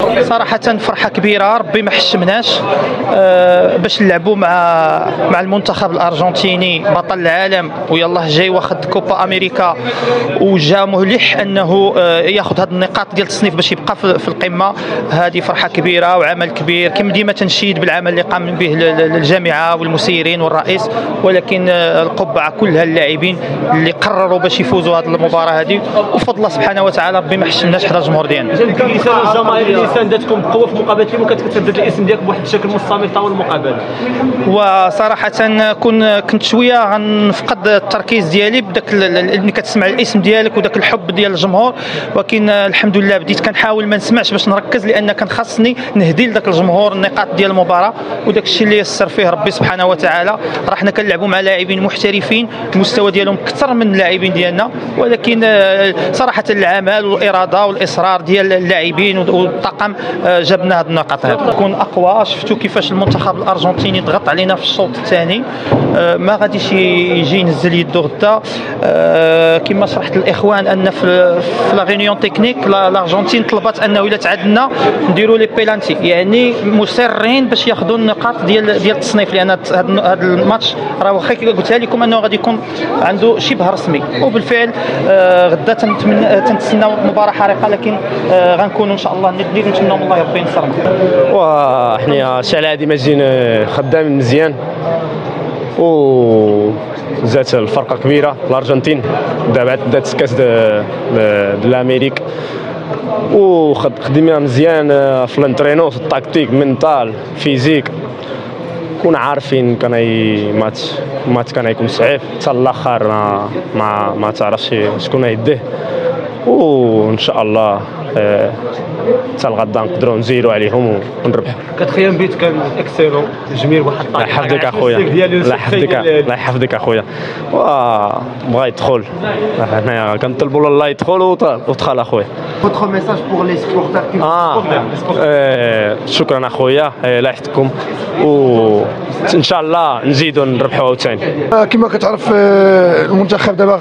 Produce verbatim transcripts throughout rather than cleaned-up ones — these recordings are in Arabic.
صراحة فرحة كبيرة، ربي ما حشمناش أه باش نلعبوا مع مع المنتخب الأرجنتيني بطل العالم، ويلاه جاي واخد كوبا أمريكا وجا ملح أنه أه ياخذ هذه النقاط ديال التصنيف باش يبقى في القمة. هذه فرحة كبيرة وعمل كبير، كما ديما تنشيد بالعمل اللي قام به الجامعة والمسيرين والرئيس، ولكن أه القبعة كلها اللاعبين اللي قرروا باش يفوزوا هذه المباراة هذه، وفضل الله سبحانه وتعالى ربي ما حشمناش حدا الجمهور ديالنا. الجماهير اللي ساندتكم بقوه في مقابله اليوم كتثبت الاسم ديالك بواحد الشكل مستمر طول المقابله. وصراحه كن كنت شويه غنفقد التركيز ديالي بداك اللي كتسمع الاسم ديالك وداك الحب ديال الجمهور، ولكن الحمد لله بديت كنحاول ما نسمعش باش نركز، لان كان خاصني نهدي لذاك الجمهور النقاط ديال المباراه، وداك الشيء اللي يسر فيه ربي سبحانه وتعالى. راه حنا كنلعبوا مع لاعبين محترفين المستوى ديالهم اكثر من اللاعبين ديالنا، ولكن صراحه العمل والاراده والاصرار ديال اللاعبين والطاقم جبنا هذه النقاط. هذه تكون اقوى. شفتوا كيفاش المنتخب الارجنتيني ضغط علينا في الشوط الثاني، ما غاديش يجي ينزل يدو غدا. كما شرحت الاخوان ان في في لا ريونيون تكنيك الارجنتين طلبت انه الا تعادلنا نديروا لي بيلانتي، يعني مصرين باش ياخذوا النقاط ديال ديال التصنيف، لان هذا الماتش راه واخا قلتها لكم انه غادي يكون عنده شبه رسمي، وبالفعل غدا تنتمنى تنتسناو مباراه حارقه، لكن غنكونوا ان شاء الله ندير نتمنوا من الله ربي ينصرنا. وحنا الشعب العادي مازين خدام مزيان، و زات الفرقه كبيره الارجنتين دابا دات كاس د الامريك، وخدمنا مزيان في الانترينو في التكتيك منطال فيزيك. كنا عارفين كان ماتش ماتش كان يكون صعيب حتى الاخر، ما ما, ما تعرفش شكون يديه، وان شاء الله حتى الغدا نقدروا نزيروا عليهم ونربحوا. كتخيم بيت كان اكسيلون جميل، واحد الله يحفظك اخويا، الله يحفظك الله يحفظك اخويا. بغا يدخل حنا كنطلبوا الله يدخل ودخل اخويا. Votre message pour les supporters. اه شكرا اخويا، الله يحفظكم، وان شاء الله نزيدوا نربحوا عاوتاني. كما كتعرف المنتخب دابا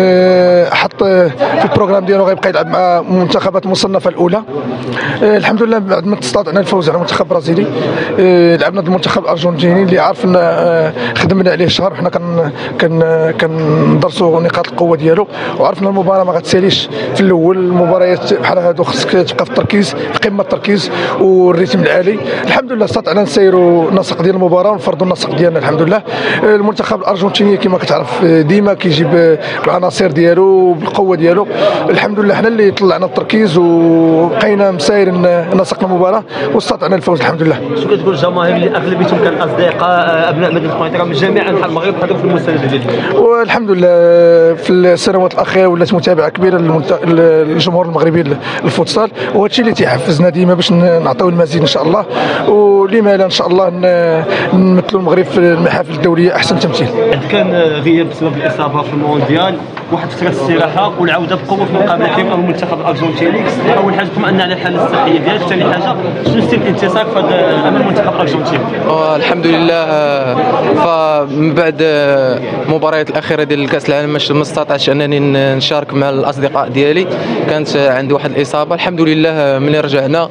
حط في البروغرام ديالو غيبقى يلعب مع منتخبات المصنفه الاولى. الحمد لله بعد ما استطعنا الفوز على المنتخب البرازيلي، لعبنا ضد المنتخب الارجنتيني اللي عارف ان خدمنا عليه شهر، وحنا كن كن كندرسوا نقاط القوه ديالو، وعرفنا المباراه ما غتساليش في الاول. المباريات بحال هادو خصك تبقى في التركيز، في قمه التركيز والريتم العالي. الحمد لله استطعنا نسيروا النسق ديال المباراه ونفرضوا النسق ديالنا الحمد لله. المنتخب الارجنتيني كما كتعرف ديما كيجيب العناصر ديالو بالقوه ديالو. الحمد لله حنا اللي طلعنا التركيز وبقينا مسايرين نسق المباراه واستطعنا الفوز الحمد لله. شنو كتقول الجماهير اللي اغلبيتهم كان اصدقاء ابناء مدينه قنيطره من جميع انحاء المغرب هذوك في المسانده ديالهم؟ والحمد لله في السنوات الاخيره ولات متابعه كبيره للجمهور المغربي الفوتسال، وهذا الشيء اللي تيحفزنا ديما باش نعطيو المزيد ان شاء الله، ولما لا ان شاء الله نمثلوا المغرب في المحافل الدوليه احسن تمثيل. كان غياب بسبب الاصابه في المونديال، واحد فتره الاستراحه والعوده بقوه في مقابله اليوم امام المنتخب الارجنتيني. اول حاجه اطمئنا على الحاله الصحيه ديالك، ثاني حاجه شنو ستيل الانتصار امام المنتخب الارجنتيني؟ الحمد لله فمن بعد المباريات الاخيره ديال كاس العالم ما استطعتش انني نشارك مع الاصدقاء ديالي، كانت عندي واحد الاصابه. الحمد لله ملي رجعنا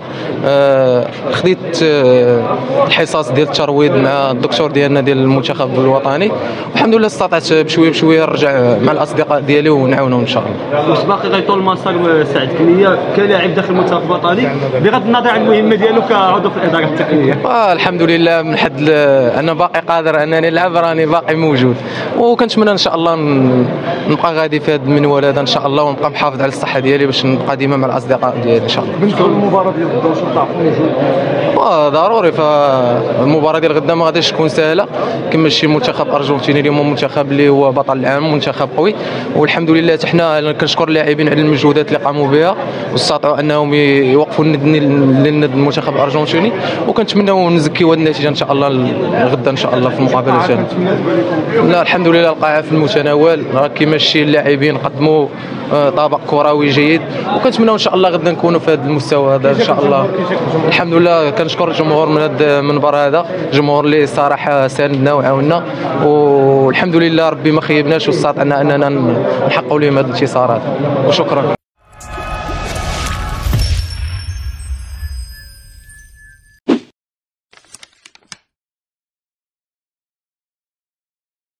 خديت الحصص ديال الترويض مع الدكتور ديالنا ديال المنتخب الوطني، والحمد لله استطعت بشويه بشويه نرجع مع الاصدقاء ديالي ونعاونهم ان شاء الله. واش باقي غيطول المسار سعد كنيه كلاعب داخل المنتخب الوطني بغض النظر عن المهمه ديالو كعضو في الاداره التقنيه؟ الحمد لله من حد انا باقي قادر انني نلعب، راني باقي موجود، وكنتمنى ان شاء الله نبقى غادي في هذا المنوال هذا ان شاء الله، ونبقى محافظ على الصحه ديالي باش نبقى ديما مع الاصدقاء ديالي ان شاء الله. بالنسبه للمباراه ديال غدا واش تعرفوا ضروري، فالمباراه ديال غدا ما غاديش تكون سهله، كما شي منتخب ارجنتيني اليوم منتخب اللي هو بطل العالم، منتخب قوي، والحمد لله حتى حنا كنشكر اللاعبين على المجهودات اللي قاموا بها واستطاعوا انهم يوقفوا الند للمنتخب الارجنتيني، وكنتمناو نزكيو هذه النتيجه ان شاء الله غدا ان شاء الله في المقابله الثانيه. لا الحمد لله القاعه في المتناول، راه كما الشيء اللاعبين قدموا طابق كروي جيد، وكنتمناو ان شاء الله غدا نكونوا في هذا المستوى هذا ان شاء الله. الحمد لله كنشكر الجمهور من هذا المنبر هذا، الجمهور اللي صراحه ساندنا وعاوننا، والحمد لله ربي ما خيبناش واستطعنا اننا نحققوا لهم هذا الانتصار هذا، وشكرا.